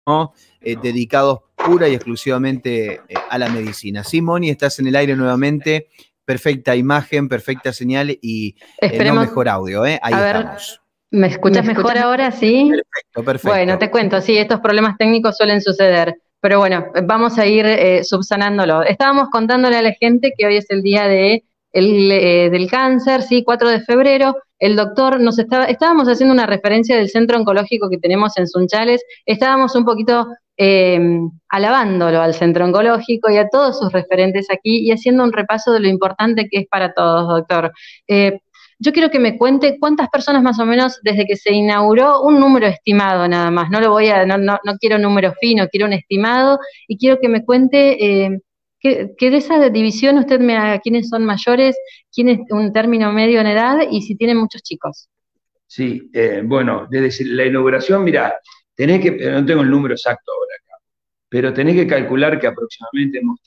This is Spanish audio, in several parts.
¿no? Dedicados pura y exclusivamente a la medicina. Sí, Moni, estás en el aire nuevamente. Perfecta imagen, perfecta señal y no mejor audio, ¿eh? Ahí estamos. ¿Me escuchas mejor ahora? ¿Sí? Perfecto, perfecto. Bueno, te cuento, sí, estos problemas técnicos suelen suceder, pero bueno, vamos a ir subsanándolo. Estábamos contándole a la gente que hoy es el día del cáncer, sí, 4 de febrero. El doctor estábamos haciendo una referencia del centro oncológico que tenemos en Sunchales, estábamos un poquito alabándolo al centro oncológico y a todos sus referentes aquí y haciendo un repaso de lo importante que es para todos, doctor. Yo quiero que me cuente cuántas personas más o menos desde que se inauguró, un número estimado nada más, no quiero un número fino, quiero un estimado, y quiero que me cuente que de esa división usted me haga quiénes son mayores, quién es un término medio en edad y si tienen muchos chicos. Sí, bueno, desde la inauguración, mirá, no tengo el número exacto ahora acá, pero tenés que calcular que aproximadamente hemos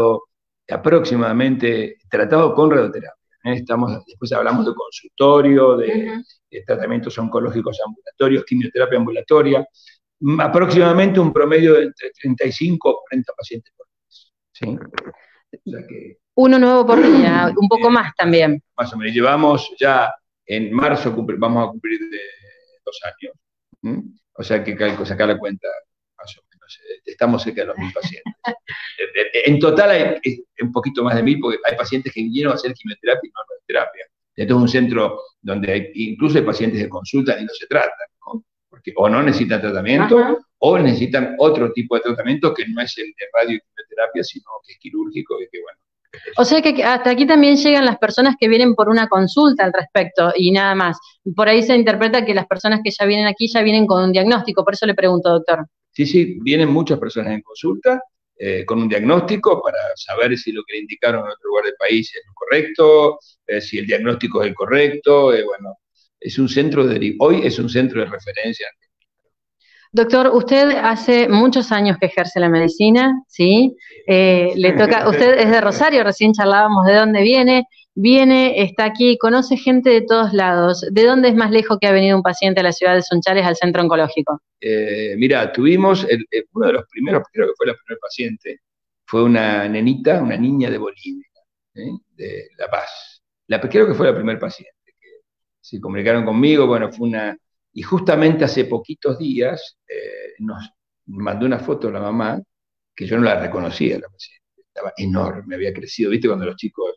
tratado con radioterapia. Después hablamos de consultorio, de tratamientos oncológicos ambulatorios, quimioterapia ambulatoria, aproximadamente un promedio de entre 35 o 40 pacientes por mes. ¿Sí? O sea que, uno nuevo por día, un poco más también. Más o menos, llevamos ya en marzo, vamos a cumplir 2 años. O sea que sacar la cuenta, más o menos, estamos cerca de los 1000 pacientes. En total hay un poquito más de 1000, porque hay pacientes que vinieron a hacer quimioterapia y no radioterapia. Esto es un centro donde incluso hay pacientes que consultan y no se tratan, ¿no? Porque o no necesitan tratamiento, o necesitan otro tipo de tratamiento que no es el de radioquimioterapia, sino que es quirúrgico y que, bueno. O sea que hasta aquí también llegan las personas que vienen por una consulta al respecto y nada más. Por ahí se interpreta que las personas que ya vienen aquí ya vienen con un diagnóstico, por eso le pregunto, doctor. Sí, vienen muchas personas en consulta con un diagnóstico para saber si lo que le indicaron en otro lugar del país es lo correcto, si el diagnóstico es el correcto. Bueno, hoy es un centro de referencia. Doctor, usted hace muchos años que ejerce la medicina, ¿sí? Usted es de Rosario, recién charlábamos de dónde viene, está aquí, conoce gente de todos lados. ¿De dónde es más lejos que ha venido un paciente a la ciudad de Sunchales al centro oncológico? Mira, tuvimos uno de los primeros, creo que fue la primera paciente, fue una niña de Bolivia, de La Paz. Creo que fue la primera paciente que se comunicaron conmigo, bueno, y justamente hace poquitos días nos mandó una foto la mamá, que yo no la reconocía, la paciente. Estaba enorme, había crecido, ¿viste? Cuando los chicos...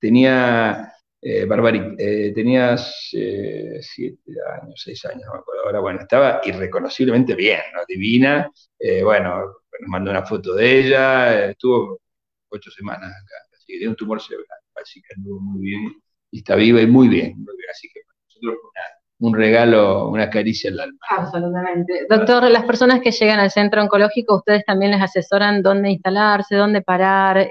tenías 7 años, 6 años, no me acuerdo. Ahora, bueno, estaba irreconociblemente bien, ¿no? Divina. Bueno, nos mandó una foto de ella, estuvo 8 semanas acá, así que tiene un tumor cerebral, así que anduvo muy bien, y está viva y muy bien, así que para nosotros fue un regalo, una caricia al alma. Absolutamente. Doctor, las personas que llegan al centro oncológico, ¿ustedes también les asesoran dónde instalarse, dónde parar?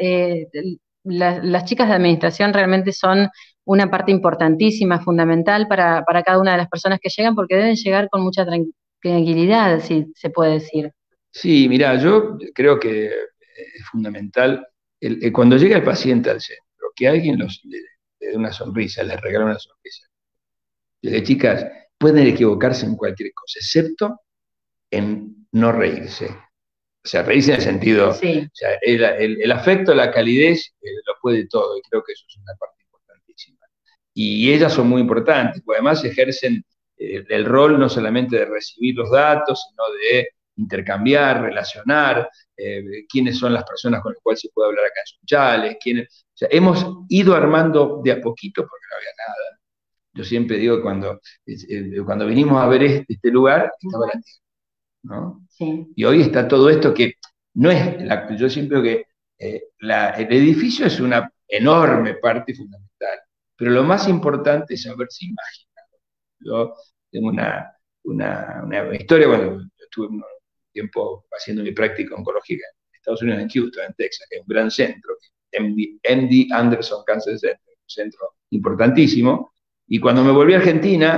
Las chicas de administración realmente son una parte importantísima, fundamental para cada una de las personas que llegan, porque deben llegar con mucha tranquilidad, si se puede decir. Sí, mira, yo creo que es fundamental cuando llega el paciente al centro, que alguien le dé una sonrisa, les regala una sonrisa. Desde chicas, pueden equivocarse en cualquier cosa, excepto en no reírse. O sea, reírse en el sentido, sí. O sea, el afecto, la calidez, lo puede todo, y creo que eso es una parte importantísima. Y ellas son muy importantes, porque además ejercen el rol no solamente de recibir los datos, sino de intercambiar, relacionar, quiénes son las personas con las cuales se puede hablar acá en Sunchales, o sea, hemos ido armando de a poquito, porque no había nada. Yo siempre digo, cuando vinimos a ver este lugar, estaba la tierra, ¿no? Sí. Y hoy está todo esto que no es, yo siempre digo que el edificio es una enorme parte fundamental, pero lo más importante es saberse imaginar. Yo tengo una historia, bueno, estuve un tiempo haciendo mi práctica oncológica en Estados Unidos, en Houston, en Texas, que es un gran centro, MD Anderson Cancer Center, un centro importantísimo, y cuando me volví a Argentina,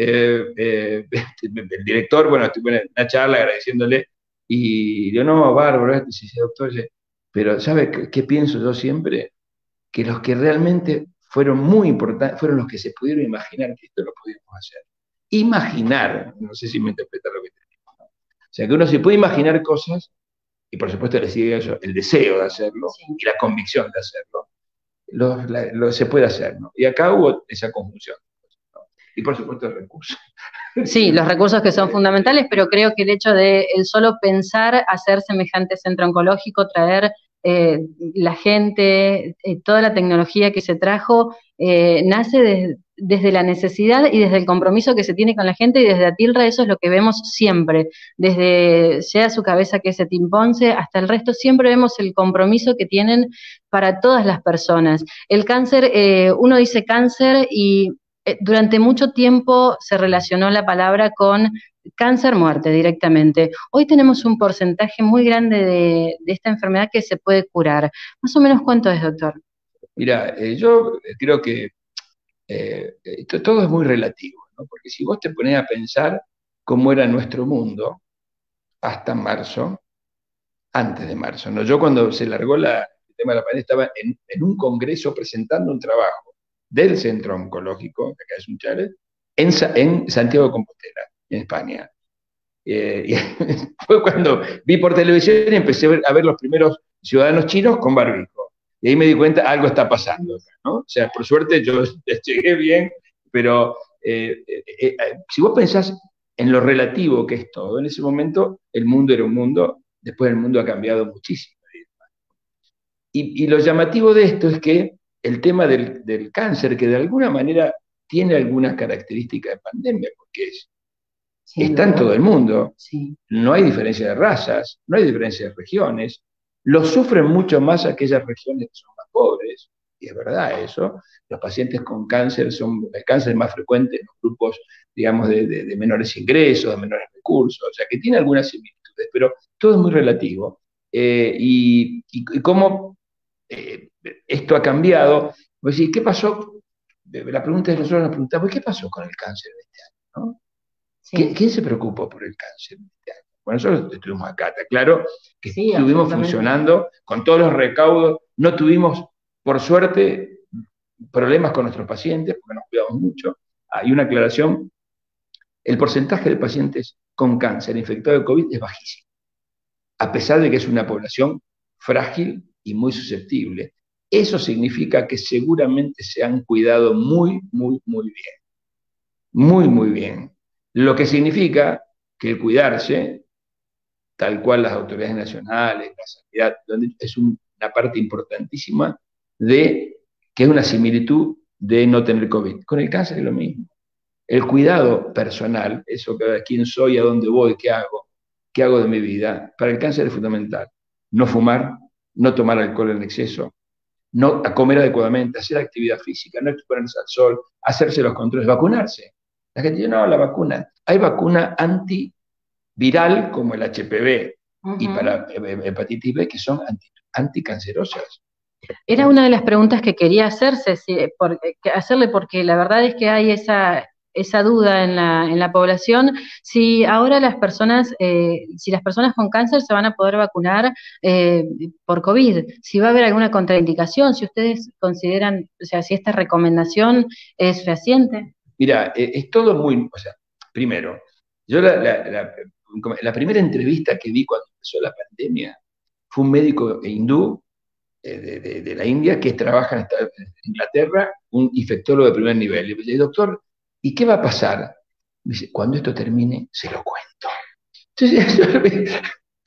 el director, bueno, estuve en una charla agradeciéndole, y yo, no, bárbaro, dice, doctor, pero ¿sabe qué pienso yo siempre? Que los que realmente fueron muy importantes, fueron los que se pudieron imaginar que esto lo podíamos hacer. Imaginar, no sé si me interpreta lo que te digo, ¿no? sea que uno se puede imaginar cosas, y por supuesto le sigue eso, el deseo de hacerlo, sí, y la convicción de hacerlo, se puede hacer, ¿no? Y acá hubo esa conjunción, ¿no? Y por supuesto el recurso. Sí, los recursos que son fundamentales, pero creo que el hecho de el solo pensar hacer semejante centro oncológico, traer la gente, toda la tecnología que se trajo, nace desde la necesidad y desde el compromiso que se tiene con la gente, y desde Atilra eso es lo que vemos siempre, desde sea su cabeza que es Tim Ponce hasta el resto, siempre vemos el compromiso que tienen para todas las personas. El cáncer, uno dice cáncer y durante mucho tiempo se relacionó la palabra con cáncer-muerte directamente. Hoy tenemos un porcentaje muy grande de esta enfermedad que se puede curar. ¿Más o menos cuánto es, doctor? Mira, yo creo que todo es muy relativo, ¿no? Porque si vos te ponés a pensar cómo era nuestro mundo hasta marzo, antes de marzo, ¿no? Yo cuando se largó el tema de la pandemia estaba en un congreso presentando un trabajo del Centro Oncológico, que acá es un chalet, en Santiago de Compostela, en España. Y fue cuando vi por televisión y empecé a ver los primeros ciudadanos chinos con barbijo. Y ahí me di cuenta, algo está pasando, ¿no? O sea, por suerte yo llegué bien, pero si vos pensás en lo relativo que es todo, en ese momento el mundo era un mundo, después el mundo ha cambiado muchísimo. Y lo llamativo de esto es que el tema del cáncer, que de alguna manera tiene algunas características de pandemia, porque está en todo el mundo, sí, no hay diferencia de razas, no hay diferencia de regiones, lo sufren mucho más aquellas regiones que son más pobres, y es verdad eso. Los pacientes con cáncer el cáncer más frecuente en los grupos, digamos, de menores ingresos, de menores recursos, o sea que tiene algunas similitudes, pero todo es muy relativo. Y cómo esto ha cambiado, pues, ¿qué pasó? La pregunta es, nosotros nos preguntamos, ¿qué pasó con el cáncer de este año? ¿No? Sí. ¿Quién se preocupó por el cáncer de este año? Bueno, nosotros estuvimos acá, está claro que sí, estuvimos funcionando con todos los recaudos, no tuvimos, por suerte, problemas con nuestros pacientes, porque nos cuidamos mucho. Hay una aclaración, el porcentaje de pacientes con cáncer infectados de COVID es bajísimo, a pesar de que es una población frágil y muy susceptible. Eso significa que seguramente se han cuidado muy, muy, muy bien. Muy, muy bien. Lo que significa que el cuidarse, tal cual las autoridades nacionales, la sanidad, es una parte importantísima de que es una similitud de no tener COVID. Con el cáncer es lo mismo. El cuidado personal, eso que quién soy, a dónde voy, qué hago de mi vida, para el cáncer es fundamental. No fumar, no tomar alcohol en exceso, no comer adecuadamente, hacer actividad física, no exponerse al sol, hacerse los controles, vacunarse. La gente dice, no, la vacuna. Hay vacuna antiviral como el HPV y para hepatitis B que son anticancerosas. Era una de las preguntas que quería hacerle, porque la verdad es que hay esa duda en la población, si ahora si las personas con cáncer se van a poder vacunar por COVID, si va a haber alguna contraindicación, si ustedes consideran, o sea, si esta recomendación es fehaciente. Mira, es todo muy, o sea, primero, yo la primera entrevista que vi cuando empezó la pandemia fue un médico hindú de la India que trabaja en Inglaterra, un infectólogo de primer nivel. Y me dice, doctor, ¿y qué va a pasar? Me dice, cuando esto termine, se lo cuento. Entonces,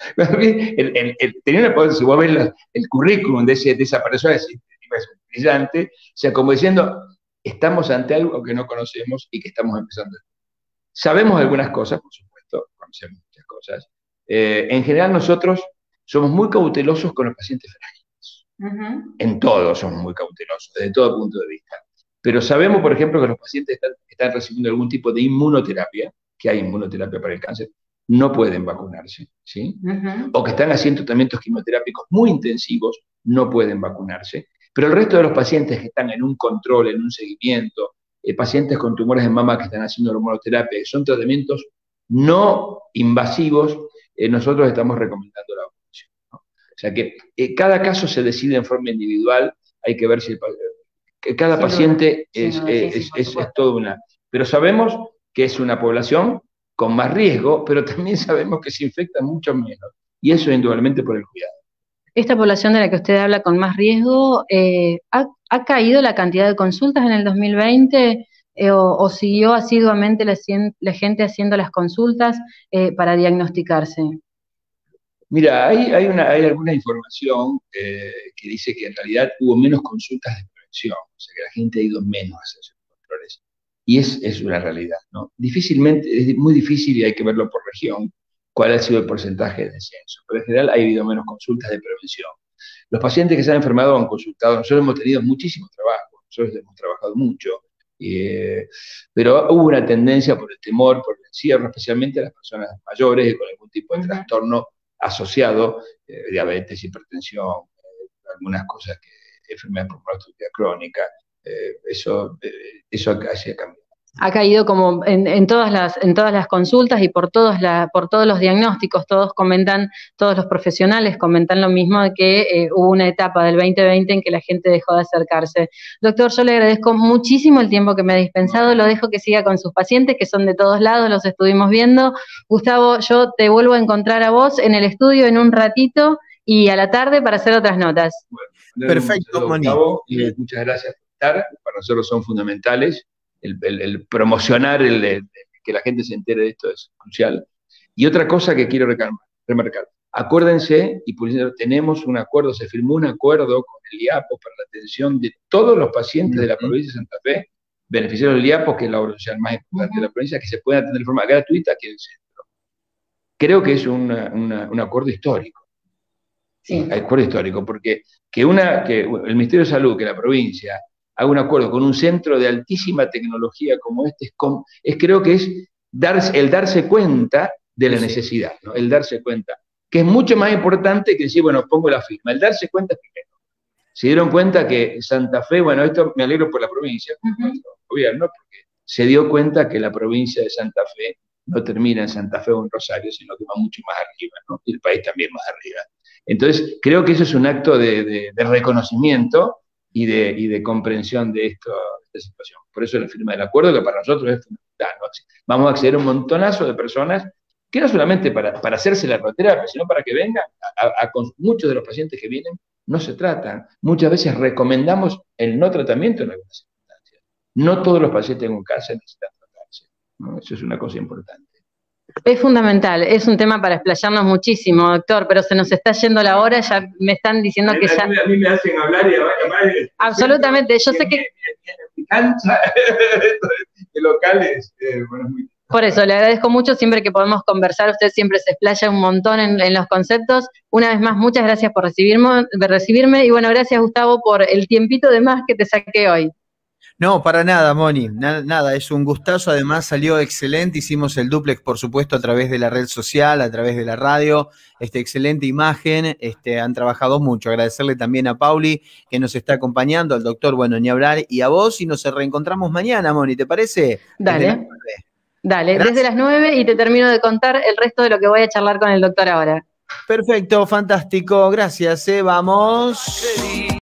si vos ves el currículum de esa persona, es brillante, o sea, como diciendo, estamos ante algo que no conocemos y que estamos empezando. Sabemos algunas cosas, por supuesto, conocemos muchas cosas. En general nosotros somos muy cautelosos con los pacientes frágiles. En todo somos muy cautelosos, desde todo punto de vista. Pero sabemos, por ejemplo, que los pacientes están recibiendo algún tipo de inmunoterapia, que hay inmunoterapia para el cáncer, no pueden vacunarse, ¿sí? O que están haciendo tratamientos quimioterápicos muy intensivos, no pueden vacunarse. Pero el resto de los pacientes que están en un control, en un seguimiento, pacientes con tumores de mama que están haciendo hormonoterapia, que son tratamientos no invasivos, nosotros estamos recomendando la vacunación, ¿no? O sea que cada caso se decide en forma individual, hay que ver si cada paciente es toda una... Pero sabemos que es una población con más riesgo, pero también sabemos que se infectan mucho menos. Y eso indudablemente por el cuidado. Esta población de la que usted habla con más riesgo, ¿ha caído la cantidad de consultas en el 2020 o siguió asiduamente la gente haciendo las consultas para diagnosticarse? Mira, hay alguna información que dice que en realidad hubo menos consultas de prevención, o sea que la gente ha ido menos a hacer sus controles. Y es una realidad, ¿no? Difícilmente, es muy difícil y hay que verlo por región, cuál ha sido el porcentaje de descenso. Pero en general ha habido menos consultas de prevención. Los pacientes que se han enfermado han consultado, nosotros hemos tenido muchísimo trabajo, nosotros hemos trabajado mucho, pero hubo una tendencia por el temor, por el encierro, especialmente a las personas mayores y con algún tipo de trastorno asociado, diabetes, hipertensión, algunas cosas que enfermedad pulmonar obstructiva crónica, eso ha cambiado. Ha caído como en todas las consultas y por todos los diagnósticos, todos los profesionales comentan lo mismo, de que hubo una etapa del 2020 en que la gente dejó de acercarse. Doctor, yo le agradezco muchísimo el tiempo que me ha dispensado, lo dejo que siga con sus pacientes, que son de todos lados, los estuvimos viendo. Gustavo, yo te vuelvo a encontrar a vos en el estudio en un ratito y a la tarde para hacer otras notas. Bueno, perfecto, Gustavo, y muchas gracias por estar, para nosotros son fundamentales. El promocionar, que la gente se entere de esto es crucial. Y otra cosa que quiero remarcar, acuérdense, y tenemos un acuerdo, se firmó un acuerdo con el IAPO para la atención de todos los pacientes de la provincia de Santa Fe, beneficiarios del IAPO, que es la obra social más importante de la provincia, que se pueden atender de forma gratuita aquí en el centro. Creo que es un acuerdo histórico. Sí. Acuerdo histórico, porque que el Ministerio de Salud, que la provincia haga un acuerdo con un centro de altísima tecnología como este, creo que es el darse cuenta de la necesidad, ¿no? El darse cuenta, que es mucho más importante que decir, bueno, pongo la firma. El darse cuenta es primero. Se dieron cuenta que Santa Fe, bueno, esto me alegro por la provincia, por nuestro gobierno, porque se dio cuenta que la provincia de Santa Fe no termina en Santa Fe o en Rosario, sino que va mucho más arriba, ¿no? Y el país también más arriba. Entonces, creo que eso es un acto de reconocimiento y de comprensión de esta situación. Por eso la firma del acuerdo, que para nosotros es fundamental, ¿no? Vamos a acceder a un montonazo de personas que no solamente para hacerse la radioterapia, sino para que vengan, muchos de los pacientes que vienen no se tratan. Muchas veces recomendamos el no tratamiento en algunas circunstancias. No todos los pacientes con cáncer necesitan tratarse, ¿no? Eso es una cosa importante. Es fundamental, es un tema para explayarnos muchísimo, doctor, pero se nos está yendo la hora, ya me están diciendo que ya... A mí me hacen hablar y además... Absolutamente, yo sé que... Mi cancha de locales, bueno, muy... Por eso, le agradezco mucho, siempre que podemos conversar, usted siempre se explaya un montón en los conceptos. Una vez más, muchas gracias por recibirme y bueno, gracias Gustavo por el tiempito de más que te saqué hoy. No, para nada, Moni, nada, es un gustazo, además salió excelente, hicimos el dúplex, por supuesto, a través de la red social, a través de la radio, excelente imagen, han trabajado mucho, agradecerle también a Pauli, que nos está acompañando, al doctor, bueno, ni hablar, y a vos, y nos reencontramos mañana, Moni, ¿te parece? Dale, desde las 9 y te termino de contar el resto de lo que voy a charlar con el doctor ahora. Perfecto, fantástico, gracias, vamos.